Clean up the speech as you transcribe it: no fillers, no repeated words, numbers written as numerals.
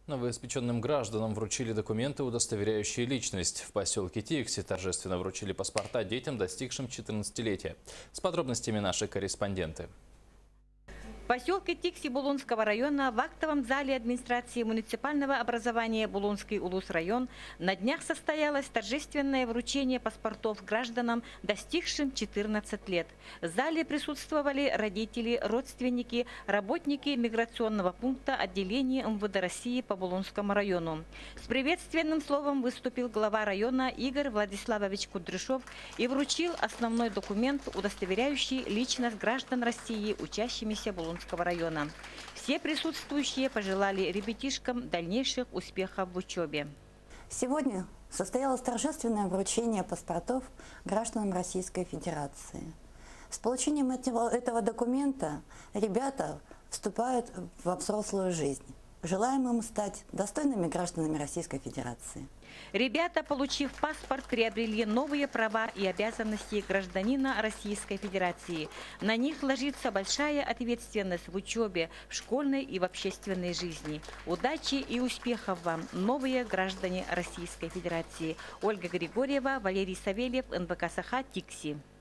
Новоиспеченным гражданам вручили документы, удостоверяющие личность. В поселке Тикси торжественно вручили паспорта детям, достигшим 14-летия. С подробностями наши корреспонденты. В поселке Тикси Булунского района в актовом зале администрации муниципального образования Булунский Улус-район на днях состоялось торжественное вручение паспортов гражданам, достигшим 14 лет. В зале присутствовали родители, родственники, работники миграционного пункта отделения МВД России по Булунскому району. С приветственным словом выступил глава района Игорь Владиславович Кудряшов и вручил основной документ, удостоверяющий личность граждан России, учащимися Булунского района. Все присутствующие пожелали ребятишкам дальнейших успехов в учебе. Сегодня состоялось торжественное вручение паспортов гражданам Российской Федерации. С получением этого документа ребята вступают во взрослую жизнь. Желаем им стать достойными гражданами Российской Федерации. Ребята, получив паспорт, приобрели новые права и обязанности гражданина Российской Федерации. На них ложится большая ответственность в учебе, в школьной и в общественной жизни. Удачи и успехов вам, новые граждане Российской Федерации. Ольга Григорьева, Валерий Савельев, НВК Саха, Тикси.